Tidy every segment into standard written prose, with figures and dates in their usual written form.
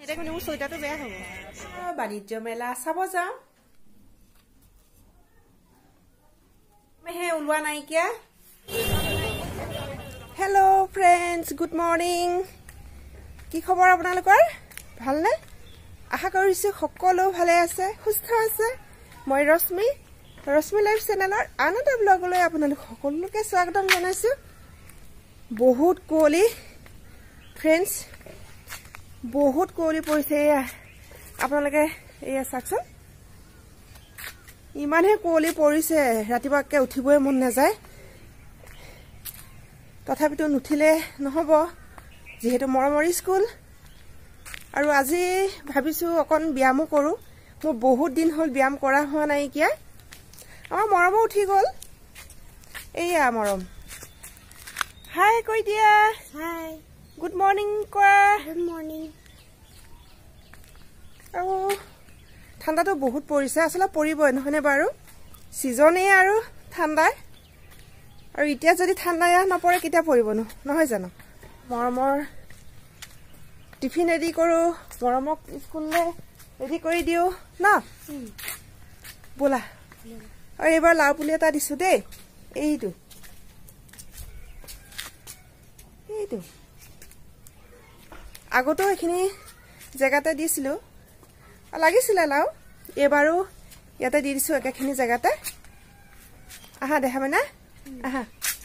দেখোন মোৰ চুইটাৰটো বেয়া হ'ব বাণিজ্য মেলা চাব যাওঁ মেহে ওলোৱা নাইকিয়া হেল্ল' ফ্ৰেণ্ডছ গুড মৰ্নিং কি খবৰ আপোনালোকৰ ভালনে আশা কৰিছোঁ সকলো ভালে আছে সুস্থ আছে মই ৰশ্মি লাইফ চেনেলৰ আন এটা ব্লগলৈ আপোনালোক সকলোকে স্বাগতম জনাইছোঁ বহুত কুঁৱলী ফ্ৰেণ্ডছ বহুত কুঁৱলী পৰিছে আপোনালোকে এয়া চাওকচোন ইমানহে কুঁৱলী পৰিছে ৰাতিপুৱাকে উঠিবই মন নাযায় তথাপিতো নুঠিলে নহ'ব যিহেতু মৰমৰ স্কুল আৰু আজি ভাবিছোঁ অকণ ব্যায়ামো কৰোঁ মোৰ বহুত দিন হ'ল ব্যায়াম কৰা হোৱা নাইকিয়া আমাৰ মৰমো উঠি গ'ল এয়া মৰম হাই কৈ দিয়া হাই গুড মৰ্নিং কোৱা গুড মৰ্নিং আৰু ঠাণ্ডাটো বহুত পৰিছে আচলতে পৰিবই নহয়নে বাৰু ছিজনেই আৰু ঠাণ্ডাৰ আৰু এতিয়া যদি ঠাণ্ডা নপৰে কেতিয়া পৰিবনো নহয় জানো মৰমৰ টিফিন ৰেডি কৰোঁ মৰমক স্কুললৈ ৰেডি কৰি দিওঁ ন ব'লা আৰু এইবাৰ লাও পুলি এটা দিছোঁ দেই এইটো আগতো এইখিনি জেগাতে দিছিলোঁ লাগিছিলে লাও এইবাৰো ইয়াতে দি দিছোঁ একেখিনি জেগাতে আহা দেখাবে না আহা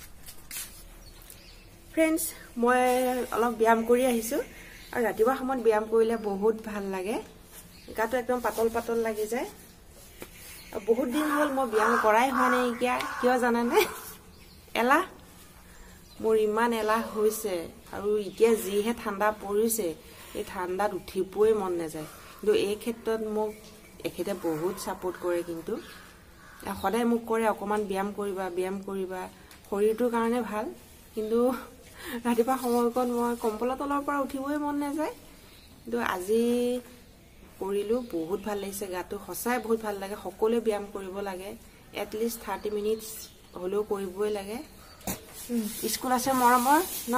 ফ্ৰেণ্ডছ মই অলপ ব্যায়াম কৰি আহিছোঁ আৰু ৰাতিপুৱা সময়ত ব্যায়াম কৰিলে বহুত ভাল লাগে গাটো একদম পাতল পাতল লাগি যায় আৰু বহুত দিন হ'ল মই ব্যায়াম কৰাই হোৱা নাইকিয়া কিয় জানানে এলাহ মোৰ ইমান এলাহ হৈছে আৰু এতিয়া যিহে ঠাণ্ডা পৰিছে এই ঠাণ্ডাত উঠিবই মন নাযায় কিন্তু এই ক্ষেত্ৰত মোক এখেতে বহুত ছাপোৰ্ট কৰে কিন্তু সদায় মোক কৰে অকণমান ব্যায়াম কৰিবা শৰীৰটোৰ কাৰণে ভাল কিন্তু ৰাতিপুৱা সময়কণ মই কম্বলৰ তলৰ পৰা উঠিবই মন নাযায় কিন্তু আজি কৰিলোঁ বহুত ভাল লাগিছে গাটো সঁচাই বহুত ভাল লাগে সকলোৱে ব্যায়াম কৰিব লাগে এটলিষ্ট 30 মিনিটছ হ'লেও কৰিবই লাগে স্কুল আছে মৰমৰ ন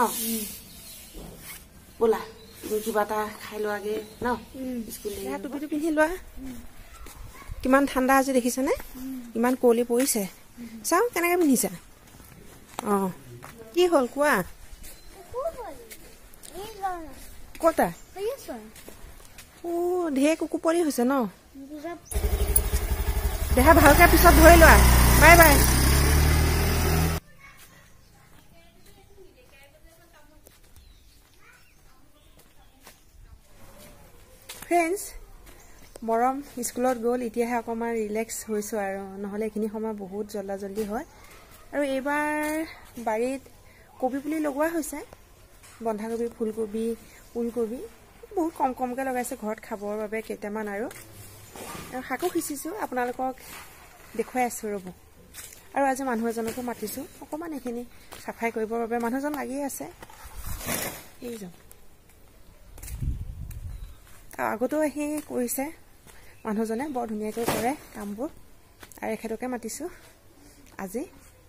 ব'লা তুমি কিবা এটা খাই লোৱাগে ন স্কুল টুপিটো পিন্ধি লোৱা কিমান ঠাণ্ডা আজি দেখিছেনে ইমান কুঁৱলী পৰিছে চাওঁ কেনেকৈ পিন্ধিছা অঁ কি হ'ল কোৱা ক'তা ঢেৰ কুকুপৰি হৈছে ন দেহা ভালকৈ পিছত ধৰি লোৱা বাই বাই ফ্ৰেণ্ডছ মৰম স্কুলত গ'ল এতিয়াহে অকণমান ৰিলেক্স হৈছোঁ আৰু নহ'লে এইখিনি সময় বহুত জল্দি হয় আৰু এইবাৰ বাৰীত কবি পুলি লগোৱা হৈছে বন্ধাকবি ফুলকবি ওলকবি বহুত কমকৈ লগাইছে ঘৰত খাবৰ বাবে কেইটামান আৰু শাকো সিঁচিছোঁ আপোনালোকক দেখুৱাই আছোঁ ৰ'ব আৰু আজি মানুহ এজনকো মাতিছোঁ অকণমান এইখিনি চাফাই কৰিবৰ বাবে মানুহজন লাগি আছে এইজন আগতো আহি কৰিছে মানুহজনে বৰ ধুনীয়াকৈ কৰে কামবোৰ আৰু এখেতকে মাতিছোঁ আজি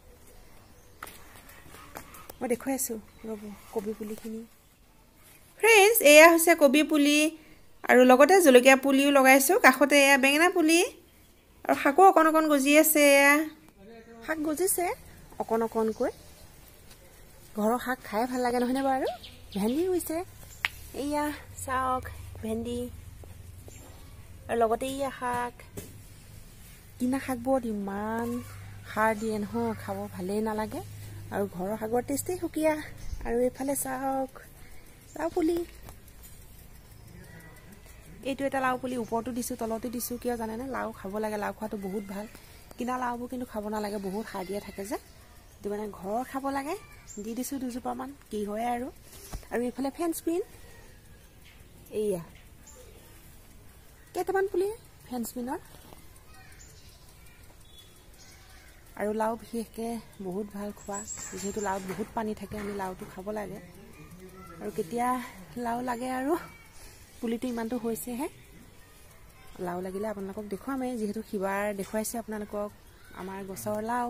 মই দেখুৱাই আছোঁ ৰ'ব কবি পুলিখিনি ফ্ৰেণ্ডছ এয়া হৈছে কবি পুলি আৰু লগতে জলকীয়া পুলিও লগাইছোঁ কাষতে এয়া বেঙেনা পুলি আৰু শাকো অকণ গজি আছে এয়া শাক গজিছে অকণকৈ ঘৰৰ শাক খাই ভাল লাগে নহয়নে বাৰু ভেন্দি হৈছে এয়া চাওক ভেন্দি আৰু লগতে এয়া শাক কিনা শাকবোৰত ইমান সাৰ দিয়ে নহয় খাব ভালেই নালাগে আৰু ঘৰৰ শাকৰ টেষ্টেই সুকীয়া আৰু এইফালে চাওক লাও পুলি এইটো এটা লাও পুলি ওপৰতো দিছোঁ তলতো দিছোঁ কিয় জানেনে লাও খাব লাগে লাও খোৱাটো বহুত ভাল কিনা লাওবোৰ কিন্তু খাব নালাগে বহুত সাৰ দিয়া থাকে যে সেইটো মানে ঘৰৰ খাব লাগে দি দিছোঁ দুজোপামান কি হয় আৰু এইফালে ফেন্স বিন এয়া কেইটামান পুলি ফেন্স বিনৰ আৰু লাও বিশেষকৈ বহুত ভাল খোৱা যিহেতু লাওত বহুত পানী থাকে আমি লাওটো খাব লাগে আৰু কেতিয়া লাও লাগে আৰু পুলিটো ইমানটো হৈছেহে লাও লাগিলে আপোনালোকক দেখুৱামেই যিহেতু সিবাৰ দেখুৱাইছে আপোনালোকক আমাৰ গছৰ লাও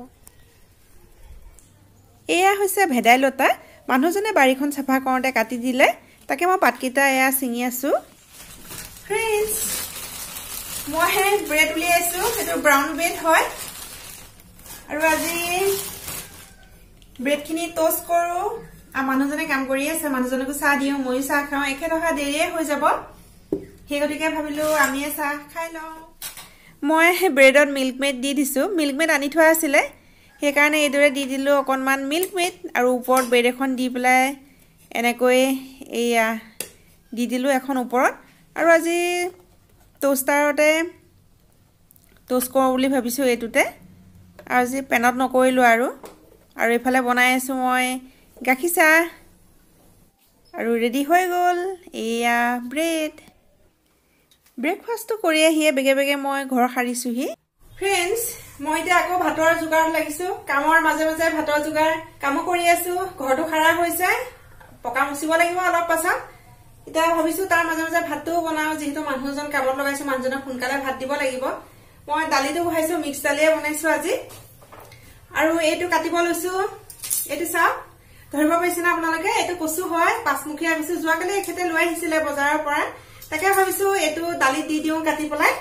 এয়া হৈছে ভেদাইলতা মানুহজনে বাৰীখন চাফা কৰোঁতে কাটি দিলে তাকে মই পাতকেইটা এয়া ছিঙি আছোঁ ফ্ৰেণ্ডছ মই ব্ৰেড উলিয়াইছো সেইটো ব্ৰাউন ব্ৰেড হয় আৰু আজি ব্ৰেডখিনি টোষ্ট কৰো আৰু মানুহজনে কাম কৰি আছে মানুহজনকো চাহ দিও মই চাহ খাও একে ধৰা দেৰিয়ে হৈ যাব সেই গতিকে ভাবিলো আমি চাহ খাই লওঁ মই ব্ৰেডত মিল্ক মেড দি দিছো মিল্ক মেড আনি থোৱা আছিল সেই কাৰণে এইদৰে দি দিলো অকনমান মিল্ক মেড আৰু ওপৰত ব্ৰেড এখন দি পেলাই এনেকৈ এয়া দি দিলো এখন ওপৰত আৰু আজি টোষ্টাৰতে টোষ্ট কৰো বুলি ভাবিছো এইটোতে আৰু আজি পেনত নকৰিলো আৰু এফালে বনাই আছো মই গাখীৰ চাহ আৰু ৰেডি হৈ গল এয়া ব্ৰেড ব্ৰেকফাষ্টটো কৰি আহিয়ে বেগে বেগে মই ঘৰ সাৰিছোহি ফ্ৰেণ্ডছ মই এতিয়া আকৌ ভাতৰ যোগাৰ লাগিছো কামৰ মাজে মাজে ভাতৰ যোগাৰ কাম কৰি আছো ঘৰটো সাৰা হৈছে পকা মুচিব লাগিব অলপ পাছত এতিয়া ভাবিছো তাৰ মাজে মাজে ভাতটো বনাও যেহেতু মানুহজন কামত লগাইছো মানুহজনক সোনকালে ভাত দিব লাগিব মই দালিটো বহাইছো মিক্স দালিয়ে বনাইছো আজি আৰু এইটো কাটিব লৈছো এইটো চাওক ধৰিব পাৰিছে না আপোনালোকে এইটো কচু হয় পাঁচমুখীয়া কচু যোৱাকালি এখেতে লৈ আহিছিলে বজাৰৰ পৰা তাকে ভাবিছো এইটো দালিত দি দিও কাটি পেলাই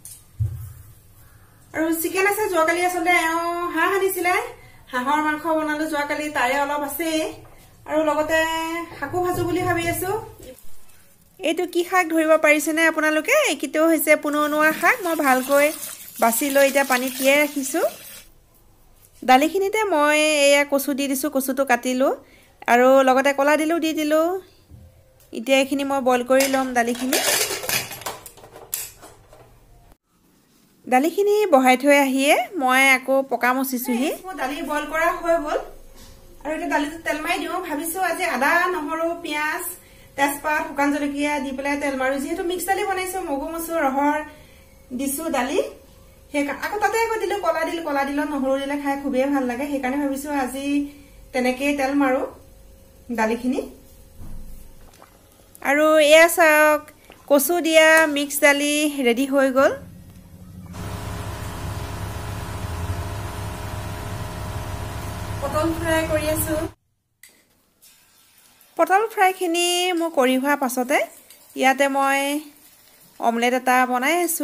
আৰু চিকেন আছে যোৱাকালি আচলতে হাঁহ আনিছিলে হাঁহৰ মাংস বনালো যোৱাকালি তাৰে অলপ আছে আৰু লগতে শাকু ভাজো বুলি ভাবি আছো এইটো কি শাক ধৰিব পাৰিছে নে আপোনালোকে এইকিটো হৈছে পুননুৱা শাক মই ভালকৈ বাছি লৈ এতিয়া পানীত তিয়াই ৰাখিছো দালিখিনিতে মই এয়া কচু দি দিছো কচুটো কাটিলো আৰু লগতে কলা দিলো দি দিলো এতিয়া এইখিনি মই বইল কৰি লম দালিখিনি বহাই থৈ আহিয়ে মই আকৌ পকা মচিছোহি দালি বইল কৰা হৈ গল আৰু এটা দালিটো তেল মাৰি দিও ভাবিছো আজি আদা নহৰু পিয়াজ তেজপাত শুকান জলকীয়া দি পেলাই তেল মাৰো যেহেতু মিক্স দালি বনাইছো মগু মচু ৰহৰ দিছো দালি আকৌ তাতে আকৌ দিলো কলা দিলো নহৰু দিলে খাই খুবেই ভাল লাগে সেইকাৰণে ভাবিছো আজি তেনেকে তেল মাৰো দালিখিনি আৰু এয়া চাওক কচু দিয়া মিক্স দালি ৰেডি হৈ গল পটল ফ্ৰাই কৰি আছো পটল ফ্ৰাইখিনি মই কৰি হোৱা পাছতে ইয়াতে মই অমলেট এটা বনাই আছো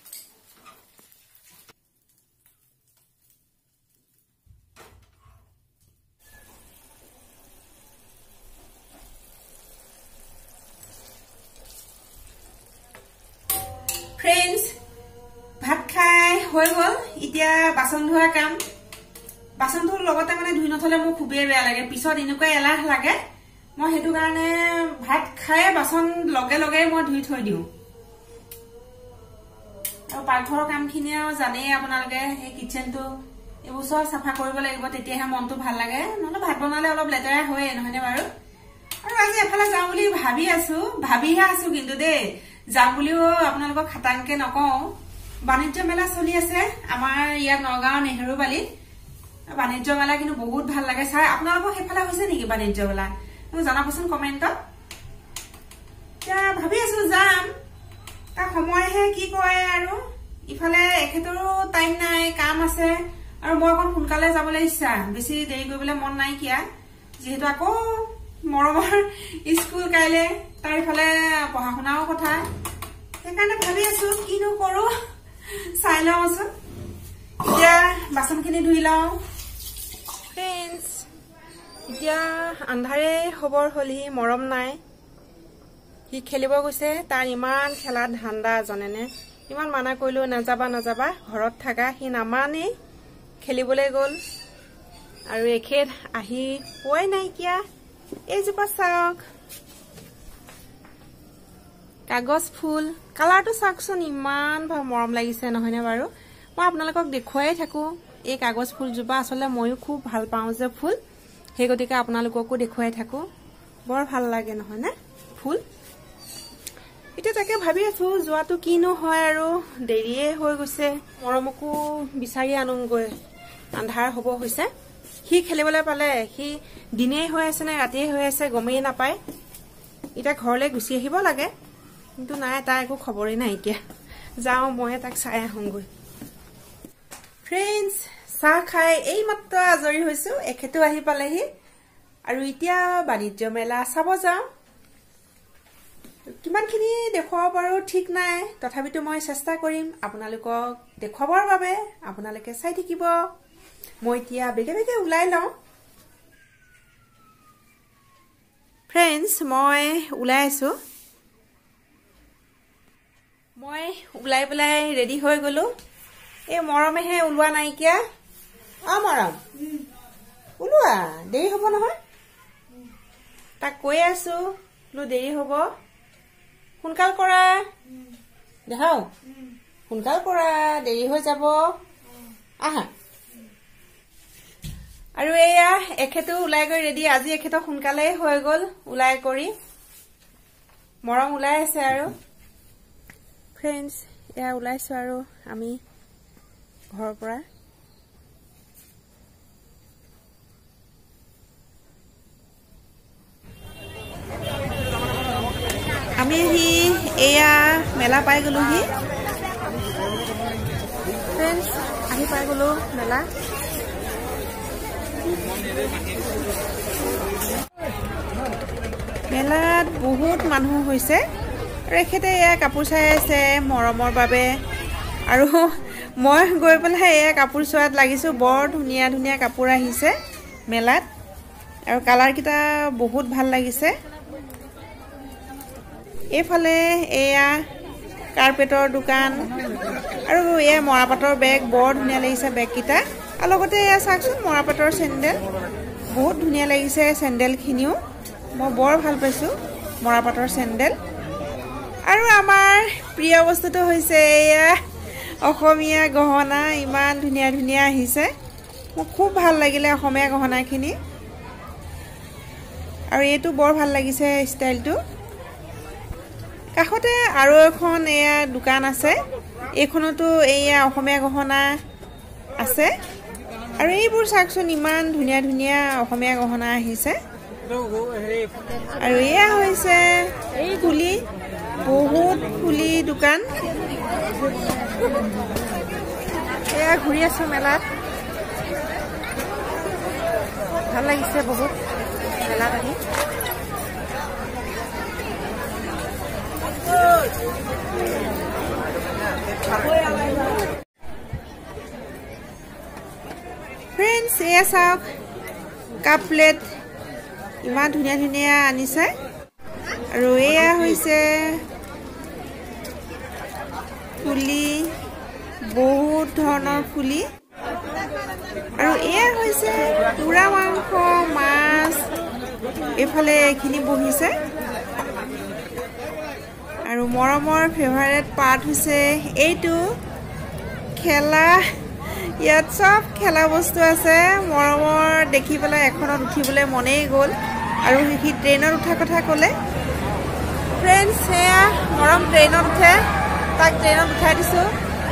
ফ্ৰেণ্ডছ ভাত খাই হৈ গল এতিয়া বাচন ধোৱা কাম বাচন ধোৱাৰ লগতে মানে ধুই নথলে মোৰ খুবেই বেয়া লাগে পিছত এনেকুৱা এলাহ লাগে মই হেতু কাৰণে ভাত খাই বাচন লগে লগে মই ধুই থৈ দিও আৰু পাকঘৰৰ কামখিনিও জানেই আপোনালোকে এই কিচেনটো এবছৰ সাফা কৰিব লাগিব তেতিয়াহে মনটো ভাল লাগে নহলে ভাত বনালে অলপ লেতেৰা হয় নহয়নে বাৰু আৰু আজি এফালে যাওঁ বুলি ভাবিহে আছো কিন্তু দেই যাম বুলিও আপোনালোকক খাটাংকে নকওঁ বাণিজ্য মেলা চলি আছে আমাৰ ইয়াত নগাঁও নেহেৰুবালিত বাণিজ্য মেলা কিন্তু বহুত ভাল লাগে চাই আপোনালোকক সেইফালে হৈছে নেকি বাণিজ্য মেলা মোক জনাবচোন কমেন্টত এতিয়া ভাবি আছো যাম তাৰ সময়হে কি কয় আৰু ইফালে এখেতৰো টাইম নাই কাম আছে আৰু মই অকণ সোনকালে যাবলৈ ইচ্ছা বেছি দেৰি কৰিবলৈ মন নাই কিয়া যেহেতু আকৌ মৰমৰ স্কুল কাইলে তাৰ ইফালে পঢ়া শুনাও কথা সেইকাৰণে ভাবি আছো কিনো কৰো চাই লওঁচোন এতিয়া বাচনখিনি ধুই লওঁ ফ্ৰেণ্ডছ এতিয়া আন্ধাৰে খবৰ হলি মৰম নাই সি খেলিব গৈছে তাৰ ইমান খেলা ধান্দা জনেনে ইমান মানা কৰিলো নাযাবা ঘৰত থাকা সি নামানেই খেলিবলৈ গল আৰু এখেত আহি পোৱাই নাইকিয়া এইজোপা চাওক কাগজ ফুল কালাৰটো চাওকচোন ইমান মৰম লাগিছে নহয়নে বাৰু মই আপোনালোকক দেখুৱাই থাকো এই কাগজ ফুলজোপা আচলতে ময়ো খুব ভাল পাওঁ যে ফুল সেই গতিকে আপোনালোককো দেখুৱাই থাকো বৰ ভাল লাগে নহয়নে ফুল এতিয়া তাকে ভাবি আছো যোৱাটো কিনো হয় আৰু দেৰিয়ে হৈ গৈছে মৰমকো বিচাৰি আনোগৈ আন্ধাৰ হ'ব হৈছে সি খেলিবলৈ পালে সি দিনেই হৈ আছে নে ৰাতিয়ে হৈ আছে গমেই নাপায় এতিয়া ঘৰলৈ গুচি আহিব লাগে কিন্তু নাই তাৰ একো খবৰেই নাই এতিয়া যাওঁ মই তাক চাই আহোঁগৈ ফ্ৰেণ্ডছ চাহ খাই এই মাত্ৰ আজৰি হৈছো এখেতো আহি পালেহি আৰু এতিয়া বাণিজ্য মেলা চাব যাওঁ কিমানখিনি দেখুৱাব পাৰো ঠিক নাই তথাপিতো মই চেষ্টা কৰিম আপোনালোকক দেখুৱাবৰ বাবে আপোনালোকে চাই থাকিব মই এতিয়া বেগে বেগে উলাই লওঁ ফ্ৰেণ্ডছ মই উলাই আছো মই উলাই পেলাই ৰেডি হৈ গলো এই মৰমেহে উলোৱা নাইকিয়া মৰম উলোৱা দেৰি হ'ব নহয় তাক কৈ আছো লো দেৰি হ'ব সোনকাল কৰা দেখাও সোনকাল কৰা দেৰি হৈ যাব আহা আৰু এয়া এখেতো উলাই গৈ ৰেডি আজি এখেতো সোনকালে হৈ গল উলাই কৰি মৰম উলাই আছে আৰু ফ্ৰেণ্ডছ এয়া উলাইছো আৰু আমি ঘৰৰ পৰা আমি এয়া মেলা পাই গলোহি ফ্ৰেণ্ডছ আহি পাই গলো মেলা মেলাত বহুত মানুহ হৈছে আৰু এখেতে এয়া কাপোৰ চাই আছে মৰমৰ বাবে আৰু মই গৈ পেলাই এয়া কাপোৰ চোৱাত লাগিছো বৰ ধুনীয়া ধুনীয়া কাপোৰ আহিছে মেলাত আৰু কালাৰ কিটা বহুত ভাল লাগিছে এইফালে এয়া কাৰ্পেটৰ দোকান আৰু এয়া মৰাপাটৰ বেগ বৰ ধুনীয়া লাগিছে বেগ কিটা আৰু লগতে এয়া চাকচোন মৰাপাটৰ চেন্ডেল বহুত ধুনীয়া লাগিছে চেন্ডেলখিনিও মই বৰ ভাল পাইছো মৰাপাটৰ চেন্ডেল আৰু আমাৰ প্ৰিয় বস্তুটো হৈছে এয়া অসমীয়া গহনা ইমান ধুনীয়া ধুনীয়া আহিছে মোক খুব ভাল লাগিলে অসমীয়া গহনাখিনি আৰু এইটো বৰ ভাল লাগিছে ষ্টাইলটো কাষতে আৰু এখন এয়া দোকান আছে এইখনতো এয়া অসমীয়া গহনা আছে আৰু এইবোৰ চাকচোন ইমান ধুনীয়া ধুনীয়া অসমীয়া গহনা আহিছে আৰু এয়া হৈছে ফুলি বহুত ফুলি দোকান এয়া ঘূৰি আছো মেলাত ভাল লাগিছে বহুত মেলাত আহি ফ্ৰেণ্ডছ এয়া চাওক কাপ প্লেট ইমান ধুনীয়া ধুনীয়া আনিছে আৰু এয়া হৈছে ফুলি বহুত ধৰণৰ ফুলি আৰু এয়া হৈছে পুৰা মাংস মাছ এইফালে এইখিনি বহিছে আৰু মৰমৰ ফেভাৰেট পাৰ্ট হৈছে এইটো খেলা ইয়াত সব খেলা বস্তু আছে মৰমৰ দেখি পেলাই এখনত উঠিবলৈ মনেই গ'ল আৰু সি ট্ৰেইনত উঠা কথা ক'লে ফ্ৰেণ্ডছ এয়া মৰম ট্ৰেইনত উঠে তাক ট্ৰেইনত উঠাই দিছো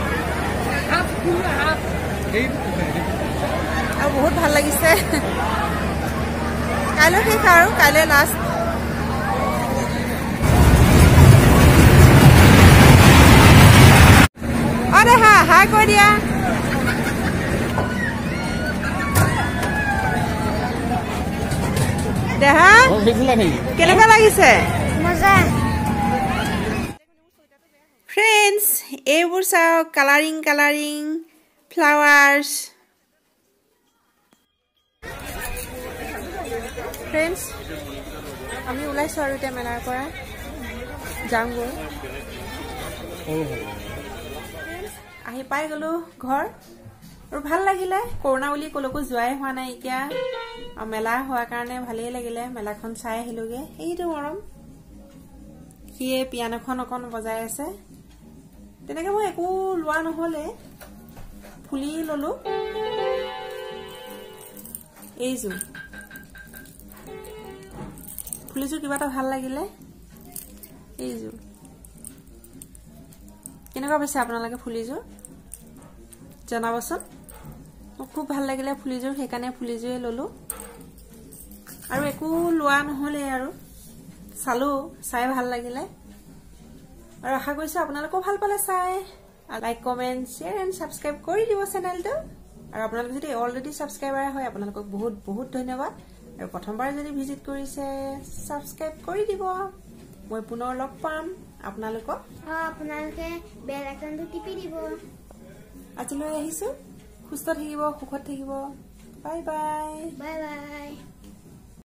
আৰু বহুত ভাল লাগিছে কাইলৈ শেষ আৰু কাইলৈ লাষ্ট দেহা হাই কৈ দিয়া দেহা কেনেকুৱা লাগিছে ফ্ৰেণ্ডছ এইবোৰ চাওক কালাৰিং কালাৰিং ফ্লাৱাৰ্ছ ফ্ৰেণ্ডছ আমি ওলাইছো আৰু এতিয়া মেলাৰ পৰা যামগৈ আহি পাই গলো ঘৰ আৰু ভাল লাগিলে কৰোনা বুলি কলৈকো যোৱাই হোৱা নাই এতিয়া মেলা হোৱাৰ কাৰণে ভালেই লাগিলে মেলাখন চাই আহিলোগে এইটো মৰম সিয়ে পিয়ানোখন অকণ বজাই আছে তেনেকে মই একো লোৱা নহলে ফুলি ললো এইযোৰ ফুলিযোৰ কিবা এটা ভাল লাগিলে এইযোৰ কেনেকুৱা পাইছে আপোনালোকে ফুলিযোৰ জনাবচোন মোক খুব ভাল লাগিলে ফুলিযোৰ সেইকাৰণে ফুলিযোৰে ললো আৰু একো লোৱা নহলে আৰু চালো চাই ভাল লাগিলে আৰু আশা কৰিছো আপোনালোকো ভাল পালে চাই like comment share and subscribe কৰি দিব চেনেলটো আৰু আপোনালোক যদি অলৰেডি সাবস্ক্ৰাইবাৰ হয় আপোনালোকক বহুত বহুত ধন্যবাদ আৰু প্ৰথমবাৰ যদি ভিজিট কৰিছে সাবস্ক্ৰাইব কৰি দিব মই পুনৰ লগ পাম আপোনালোকক আপোনালোকে বেল আইকনটো টিপি দিব আজিলৈ আহিছো সুস্থ থাকিব সুখত থাকিব বাই বাই বাই বাই